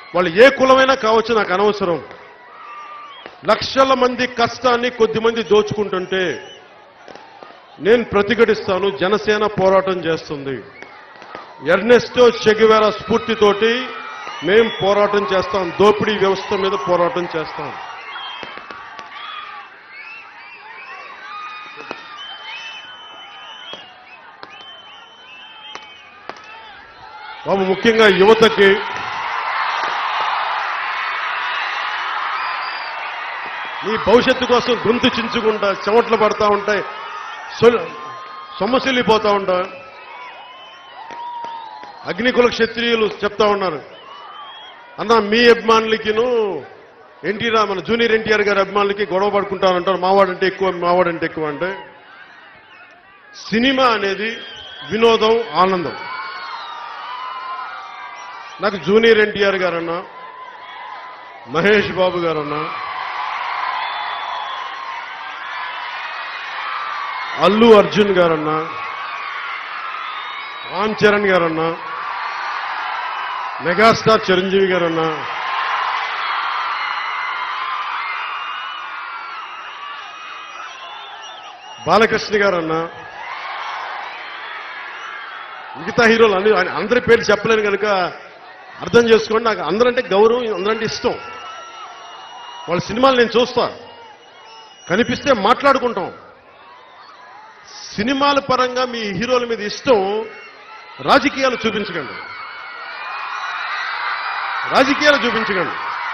వాళ్ళు ఏ కులమైనా కావచ్చు, నాకు అనవసరం. లక్షల మంది కష్టాన్ని కొద్దిమంది దోచుకుంటుంటే నేను ప్రతిఘటిస్తాను. జనసేన పోరాటం చేస్తుంది. ఎర్నెస్టో చెగువేరా స్ఫూర్తితోటి మేం పోరాటం చేస్తాం. దోపిడీ వ్యవస్థ మీద పోరాటం చేస్తాం. బాబు, ముఖ్యంగా యువతకి మీ భవిష్యత్తు కోసం గొంతు చించుకుంటా, చెమట్లు పడతా ఉంటాయి, సొమ్మసిల్లిపోతా ఉంటా. అగ్నికుల క్షత్రియులు చెప్తా ఉన్నారు, అన్న మీ అభిమానులకిను మన జూనియర్ ఎన్టీఆర్ గారి అభిమానులకి గొడవ పడుకుంటారంటారు. మావాడంటే ఎక్కువ, మావాడంటే ఎక్కువ. అంటే సినిమా అనేది వినోదం, ఆనందం. నాకు జూనియర్ ఎన్టీఆర్ గారన్నా, మహేష్ బాబు గారన్నా, అల్లు అర్జున్ గారన్నా, రామ్ చరణ్ గారన్నా, మెగాస్టార్ చిరంజీవి గారన్నా, బాలకృష్ణ గారన్నా, మిగతా హీరోలు అందరి పేర్లు చెప్పలేను కనుక అర్థం చేసుకోండి. నాకు అందరంటే గౌరవం, అందరంటే ఇష్టం. వాళ్ళ సినిమాలు నేను చూస్తా, కనిపిస్తే మాట్లాడుకుంటాం. సినిమాల పరంగా మీ హీరోల మీద ఇష్టం, రాజకీయాలు చూపించకండి. రాజకీయాలు చూపించకండి.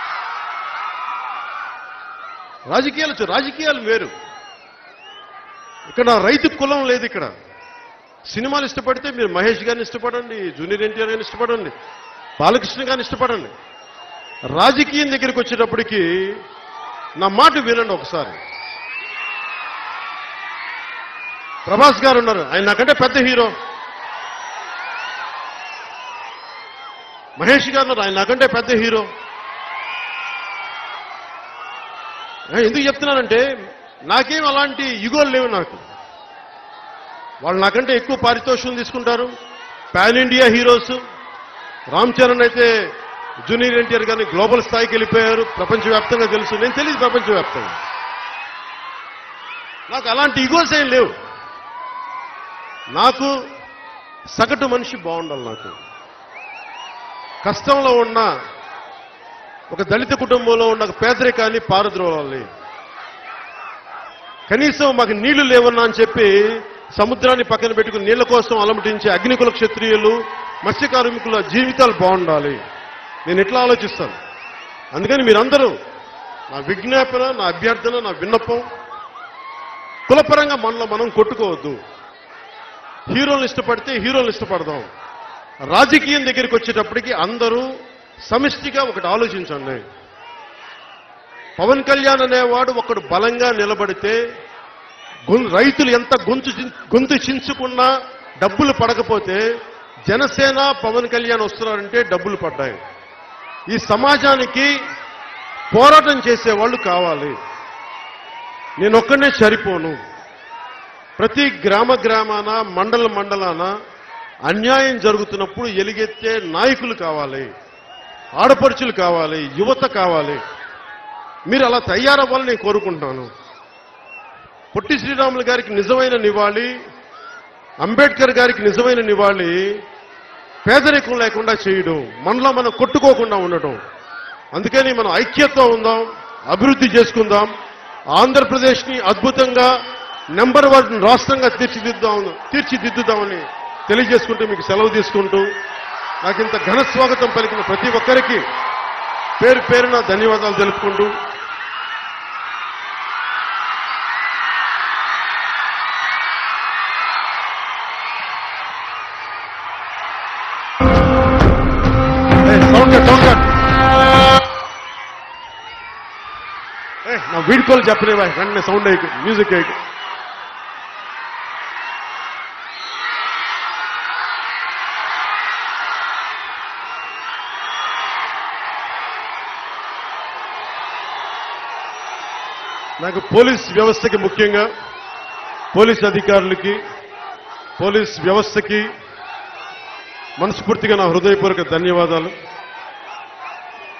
రాజకీయాలు వేరు. ఇక్కడ రైతు కులం లేదు. ఇక్కడ సినిమాలు ఇష్టపడితే మీరు మహేష్ గారిని ఇష్టపడండి, జూనియర్ ఎన్టీఆర్ గారిని ఇష్టపడండి, బాలకృష్ణ గారిని ఇష్టపడండి. రాజకీయం దగ్గరికి వచ్చేటప్పటికి నా మాట వినండి ఒకసారి. ప్రభాస్ గారు ఉన్నారు, ఆయన నాకంటే పెద్ద హీరో. మహేష్ గారు ఉన్నారు, ఆయన నాకంటే పెద్ద హీరో. ఎందుకు చెప్తున్నానంటే నాకేం అలాంటి యుగోలు లేవు. నాకు వాళ్ళు నాకంటే ఎక్కువ పారితోషికం తీసుకుంటారు. Pan India heroes. Ram Charan అయితే జూనియర్ ఎన్టీఆర్ గారిని గ్లోబల్ స్థాయికి వెళ్ళిపోయారు. ప్రపంచవ్యాప్తంగా తెలుసు, నేను తెలియదు ప్రపంచవ్యాప్తంగా. నాకు అలాంటి యుగోల్స్ ఏం లేవు. నాకు సగటు మనిషి బాగుండాలి. నాకు కష్టంలో ఉన్న ఒక దళిత కుటుంబంలో ఉన్న ఒక పేదరికాన్ని పారద్రోలాలి. కనీసం మాకు నీళ్లు లేవన్నా అని చెప్పి సముద్రాన్ని పక్కన పెట్టుకుని నీళ్ల కోసం అలమటించే అగ్నికుల క్షత్రియులు, మత్స్య కార్మికుల జీవితాలు బాగుండాలి. నేను ఎట్లా ఆలోచిస్తాను. అందుకని మీరందరూ నా విజ్ఞాపన, నా అభ్యర్థన, నా విన్నపం, కులపరంగా మనలో మనం కొట్టుకోవద్దు. హీరోలను ఇష్టపడితే హీరోలను ఇష్టపడదాం. రాజకీయం దగ్గరికి వచ్చేటప్పటికి అందరూ సమిష్టిగా ఒకటి ఆలోచించండి. పవన్ కళ్యాణ్ అనేవాడు ఒకడు బలంగా నిలబడితే రైతులు ఎంత గొంతు చించుకున్నా డబ్బులు పడకపోతే జనసేన పవన్ కళ్యాణ్ వస్తున్నారంటే డబ్బులు పడ్డాయి. ఈ సమాజానికి పోరాటం చేసేవాళ్ళు కావాలి. నేను ఒక్కనే సరిపోను. ప్రతి గ్రామాన, మండలాన అన్యాయం జరుగుతున్నప్పుడు ఎలుగెత్తే నాయకులు కావాలి, ఆడపడుచులు కావాలి, యువత కావాలి. మీరు అలా తయారవ్వాలని నేను కోరుకుంటున్నాను. పొట్టి శ్రీరాములు గారికి నిజమైన నివాళి, అంబేద్కర్ గారికి నిజమైన నివాళి పేదరికం లేకుండా చేయడం, మనలో మనం కొట్టుకోకుండా ఉండటం. అందుకని మనం ఐక్యతతో ఉందాం, అభివృద్ధి చేసుకుందాం. ఆంధ్రప్రదేశ్ని అద్భుతంగా నెంబర్ 1 రాష్ట్రంగా తీర్చిదిద్దుదామని తెలియజేసుకుంటూ మీకు సెలవు తీసుకుంటూ, నాకు ఇంత ఘన స్వాగతం పలికిన ప్రతి ఒక్కరికి పేరు పేరున ధన్యవాదాలు తెలుపుకుంటూ, నా వీడ్కోలు చెప్పలేవా, వెంటనే సౌండ్ అయ్యి మ్యూజిక్ అయ్యి. నాకు పోలీస్ వ్యవస్థకి, ముఖ్యంగా పోలీస్ అధికారులకి, పోలీస్ వ్యవస్థకి మనస్ఫూర్తిగా నా హృదయపూర్వక ధన్యవాదాలు.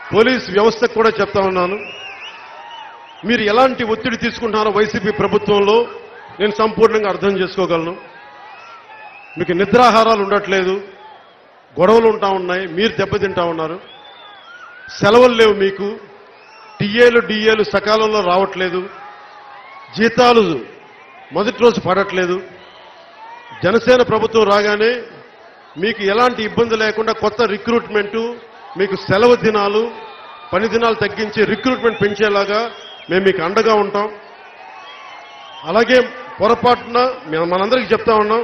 పోలీస్ వ్యవస్థకు కూడా చెప్తా ఉన్నాను, మీరు ఎలాంటి ఒత్తిడి తీసుకుంటున్నారో వైసీపీ ప్రభుత్వంలో నేను సంపూర్ణంగా అర్థం చేసుకోగలను. మీకు నిద్రాహారాలు ఉండట్లేదు, గొడవలు ఉంటా ఉన్నాయి, మీరు దెబ్బతింటా ఉన్నారు, సెలవులు లేవు, మీకు టీఏలు డిఏలు సకాలంలో రావట్లేదు, జీతాలు మొదటి రోజు పడట్లేదు. జనసేన ప్రభుత్వం రాగానే మీకు ఎలాంటి ఇబ్బంది లేకుండా కొత్త రిక్రూట్మెంటు, మీకు సెలవు దినాలు, పని దినాలు తగ్గించి రిక్రూట్మెంట్ పెంచేలాగా మేము మీకు అండగా ఉంటాం. అలాగే పొరపాటున మనందరికీ చెప్తా ఉన్నాం,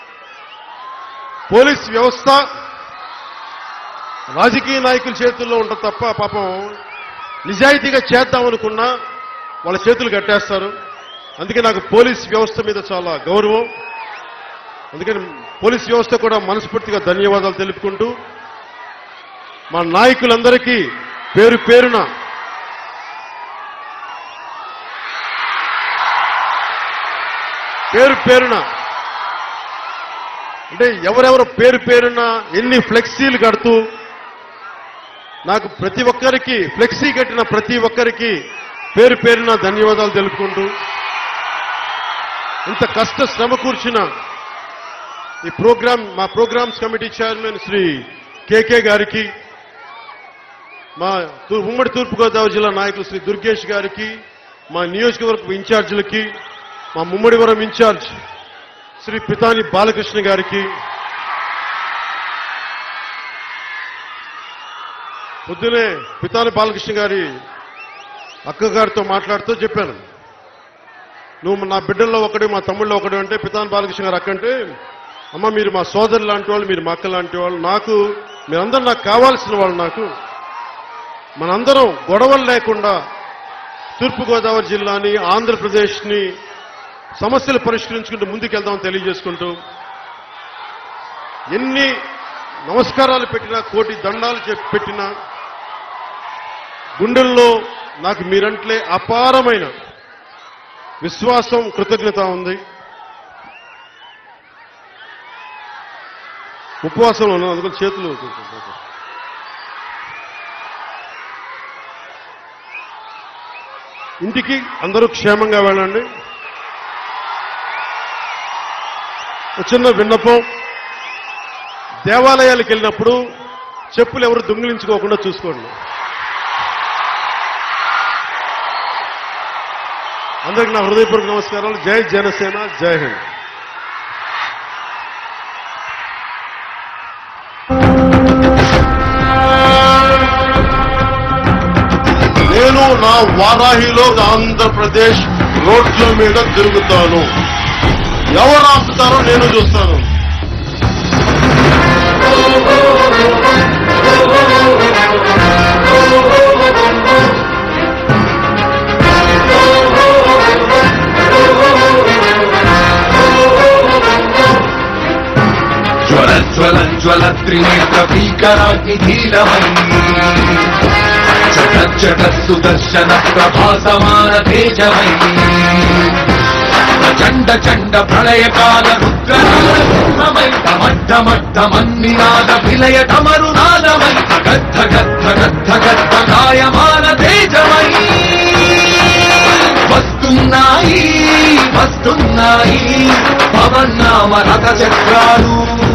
పోలీస్ వ్యవస్థ రాజకీయ నాయకుల చేతుల్లో ఉంటుంది తప్ప పాపం నిజాయితీగా చేద్దామనుకున్నా వాళ్ళ చేతులు కట్టేస్తారు. అందుకే నాకు పోలీస్ వ్యవస్థ మీద చాలా గౌరవం. అందుకని పోలీస్ వ్యవస్థ కూడా మనస్ఫూర్తిగా ధన్యవాదాలు తెలుపుకుంటూ మా నాయకులందరికీ పేరు పేరున అంటే ఎవరెవరు పేరు పేరున ఎన్ని ఫ్లెక్సీలు కడుతూ నాకు ప్రతి ఒక్కరికి ఫ్లెక్సీ కట్టిన ప్రతి ఒక్కరికి పేరు పేరున ధన్యవాదాలు తెలుపుకుంటూ ఇంత కష్ట శ్రమ కూర్చిన ఈ మా programs committee chairman Shri KK గారికి, మా ఉమ్మడి తూర్పుగోదావరి జిల్లా నాయకులు శ్రీ దుర్గేష్ గారికి, మా నియోజకవర్గ ఇన్ఛార్జీలకి, మా ముమ్మడివరం ఇన్ఛార్జ్ శ్రీ పితాని బాలకృష్ణ గారికి, పొద్దునే పితాని బాలకృష్ణ గారి అక్కగారితో మాట్లాడుతూ చెప్పాను, నువ్వు నా బిడ్డల్లో ఒకటి, మా తమ్ముళ్ళలో ఒకటి అంటే పితాని బాలకృష్ణ గారు అక్కంటే, అమ్మ మీరు మా సోదరు లాంటి వాళ్ళు, మీరు మా అక్క లాంటి వాళ్ళు, మీరందరూ నాకు కావాల్సిన వాళ్ళు, మనందరం గొడవలు లేకుండా తూర్పుగోదావరి జిల్లాని, ఆంధ్రప్రదేశ్ని సమస్యలు పరిష్కరించుకుంటూ ముందుకెళ్దామని తెలియజేసుకుంటూ ఎన్ని నమస్కారాలు పెట్టినా, కోటి దండాలు పెట్టినా గుండెల్లో నాకు మీరంట్లే అపారమైన విశ్వాసం, కృతజ్ఞత ఉంది. ఉపవాసంలో ఉన్నాను, అందుకని చేతులు ఇంటికి అందరూ క్షేమంగా వెళ్ళండి. చిన్న విన్నపం, దేవాలయాలకు వెళ్ళినప్పుడు చెప్పులు ఎవరు దొంగిలించుకోకుండా చూసుకోండి. అందరికీ నా హృదయపూర్వక నమస్కారాలు. జై జనసేన, జై హింద్. నేను నా వారాహిలో ఆంధ్రప్రదేశ్ రోడ్ల మీద తిరుగుతాను. ఎవరు ఆపుతారో నేను చూస్తాను. జ్వల త్రినేత్ర భీకరాగ్నిధీలమై చట సుదర్శన ప్రభాసమాన తేజమై చండ ప్రళయకాల రుద్రమై టమట్టమట్టమన్నినాద విలయ తమరునాదమై గద్ధ గద్ధ గద్ధ గద్ధ గాయమాన తేజమై వస్తున్నాయి పవన్నామ రథ చక్రాలు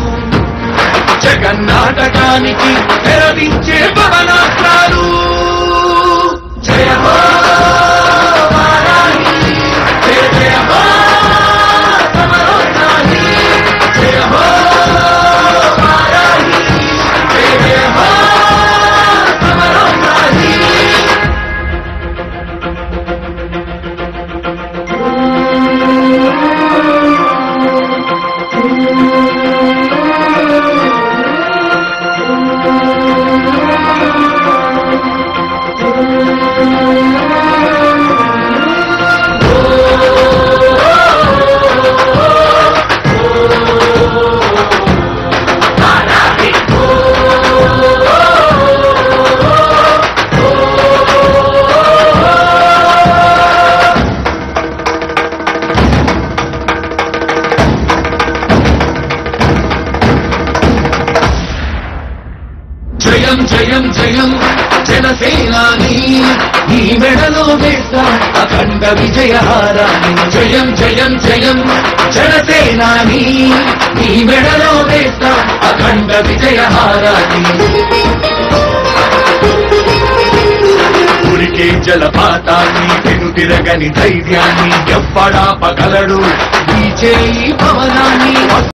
జగన్నాటకానికి తెరవించే పవనాస్త్రాలు. జయ హో వారాహి, జయ జయ హో సమరోత్సాహి, జయ హో వారాహి, జయ జయ హో సమరోత్సాహి. జయం జయం జయం జనసేనాని నీ మెడలో వేస్తాం అఖండ విజయహారాన్ని జయం జయం జయం జనసేనాని నీ మెడలో వేస్తాం అఖండ విజయహారాన్ని ఉరికే జలపాతాన్ని వెనుతిరగని ధైర్యాన్ని ఎవ్వడాపగలడు ఈ చేయి పవనాన్ని